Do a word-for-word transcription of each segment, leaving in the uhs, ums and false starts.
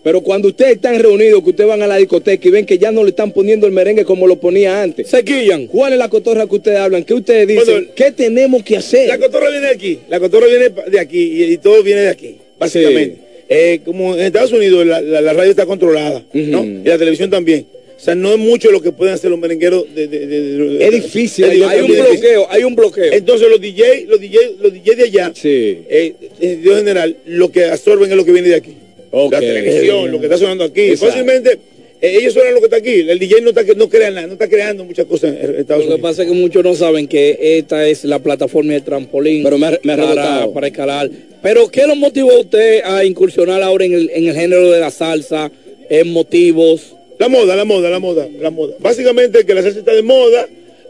Pero cuando ustedes están reunidos, que ustedes van a la discoteca y ven que ya no le están poniendo el merengue como lo ponía antes, se quillan. ¿Cuál es la cotorra que ustedes hablan? ¿Qué ustedes dicen? Bueno, ¿qué tenemos que hacer? La cotorra viene de aquí, la cotorra viene de aquí y, y todo viene de aquí, básicamente. Sí. Eh, como en Estados Unidos la, la, la radio está controlada, uh-huh. ¿no? Y la televisión también. O sea, no es mucho lo que pueden hacer los merengueros. De, de, de, de, de, es difícil, de, hay, hay un bloqueo, hay un bloqueo. Entonces los D J, los D J, los D J de allá, sí. eh, en general, lo que absorben es lo que viene de aquí. Okay. La televisión, lo que está sonando aquí. Exacto. Fácilmente, eh, ellos suenan lo que está aquí. El D J no está, no crea nada, no está creando muchas cosas en Estados Unidos. Lo que pasa es que muchos no saben que esta es la plataforma de trampolín. Pero me, me para, para escalar. Pero ¿qué lo motivó a usted a incursionar ahora en el, en el género de la salsa? ¿En motivos? La moda, la moda, la moda, la moda. Básicamente que la salsa está de moda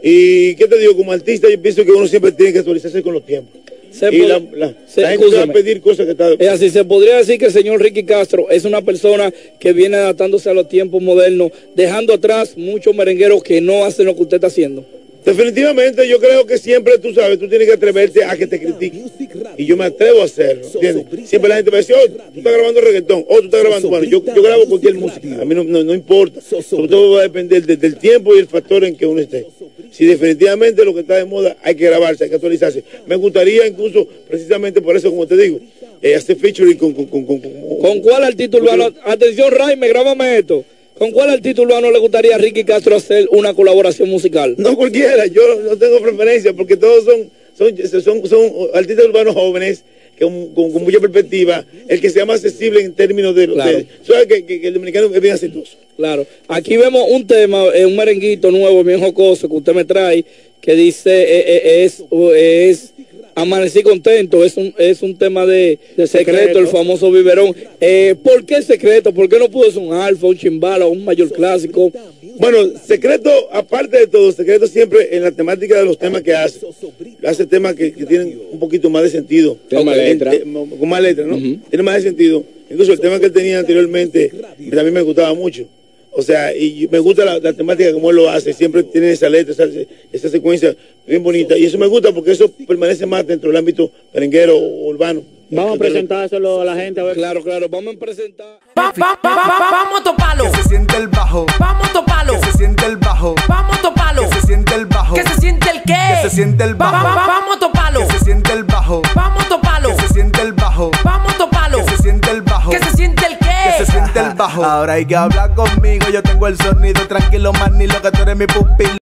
y, ¿qué te digo? Como artista yo pienso que uno siempre tiene que actualizarse con los tiempos. Se y la, la, se, la gente va a pedir cosas que está... Es así, se podría decir que el señor Ricky Castro es una persona que viene adaptándose a los tiempos modernos, dejando atrás muchos merengueros que no hacen lo que usted está haciendo. Definitivamente yo creo que siempre, tú sabes, tú tienes que atreverte a que te critiquen. Y yo me atrevo a hacerlo, ¿entiendes? Siempre la gente me dice, oh, tú estás grabando reggaetón, oh, tú estás grabando... Bueno, yo, yo grabo cualquier música, a mí no, no, no importa. Sobre todo va a depender de, del tiempo y el factor en que uno esté. Si definitivamente lo que está de moda hay que grabarse, hay que actualizarse. Me gustaría incluso, precisamente por eso, como te digo, eh, hacer featuring con... ¿Con, con, con, con, ¿Con cuál artista urbano? Atención, Raime, grábame esto. ¿Con cuál artista urbano le gustaría a Ricky Castro hacer una colaboración musical? No cualquiera, yo no tengo preferencia porque todos son, son, son, son artistas urbanos jóvenes con, con, con mucha perspectiva, el que sea más accesible en términos de... Claro. de ¿sabes que, que, que el dominicano es bien aceitoso? Claro. Aquí vemos un tema, eh, un merenguito nuevo, bien jocoso, que usted me trae, que dice, eh, eh, es... es Amanecí contento, es un, es un tema de, de secreto, secreto, el famoso biberón. Eh, ¿Por qué secreto? ¿Por qué no pudo ser un alfa, un chimbala, un mayor clásico? Bueno, secreto, aparte de todo, secreto siempre en la temática de los temas que hace. Hace temas que, que tienen un poquito más de sentido. Tiene más letra. Eh, con más letra, ¿no? Uh-huh. Tiene más de sentido. Incluso el tema que él tenía anteriormente también me gustaba mucho. O sea, y me gusta la, la temática como él lo hace, siempre tiene esa letra, esa, esa secuencia bien bonita, y eso me gusta porque eso permanece más dentro del ámbito merenguero o urbano. Vamos a presentárselo a la gente, a ver. Claro, claro, vamos a presentar. Va, va, va, va, vamos a toparlo. Que se siente el bajo. Vamos a toparlo. Que se siente el bajo. Vamos a toparlo. Que se siente el bajo. Que se siente el qué. Que se siente el bajo. Va, va, va, vamos a toparlo. Que se siente el bajo. Vamos a toparlo. Que se siente el bajo. Vamos a toparlo. Que se siente el bajo. Que se siente el qué. Que se siente el bajo. Ahora hay que hablar conmigo, yo tengo el sonido tranquilo, man, ni lo que tú eres mi pupilo.